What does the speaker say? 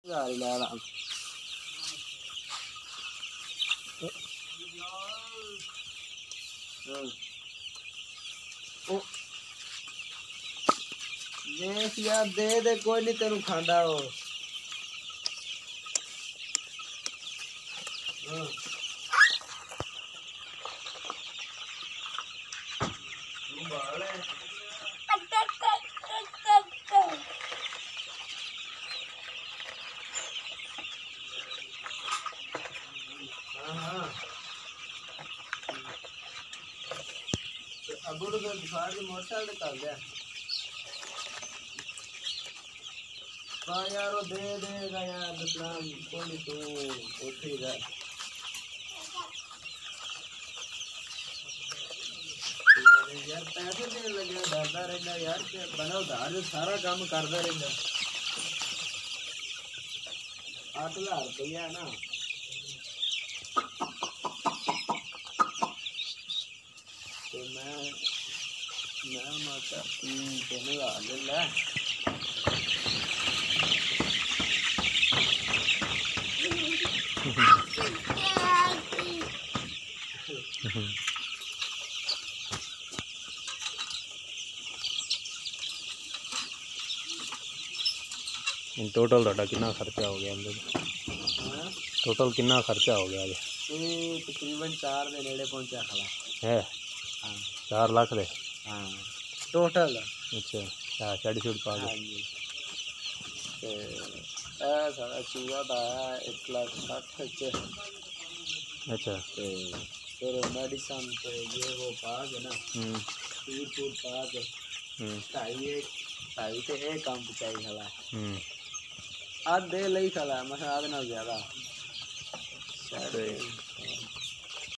देख यार दे दे कोई नहीं तेनू खांदा हो। अबू तो बुखार की मोटरसाइकिल कर दिया यार वो दे देगा यार विश्राम कोई तू उठ ही जा यार पैसे देने लगे डरता रहता यार के बना उधार जो सारा काम करता रहता 8,000 रुपया ना तो मैं माता कहने वाले ला इन टोटल ਤੁਹਾਡਾ कितना खर्चा हो गया अंदर टोटल कितना खर्चा हो गया ये तकरीबन 4 ਦੇ ਨੇੜੇ ਪਹੁੰਚਿਆ ਖਲਾ है हाँ 4 लाख दे हाँ टोटल अच्छा क्या शाड़ी सूट पा हाँ जी ते सारा चूहा था 1,60,000 अच्छा ते फिर मेडिसिन पे ये वो पा के ना फूड पा के ढाई ते एक काम चाहिए खला आधे ले खला मैं आधे ना ज्यादा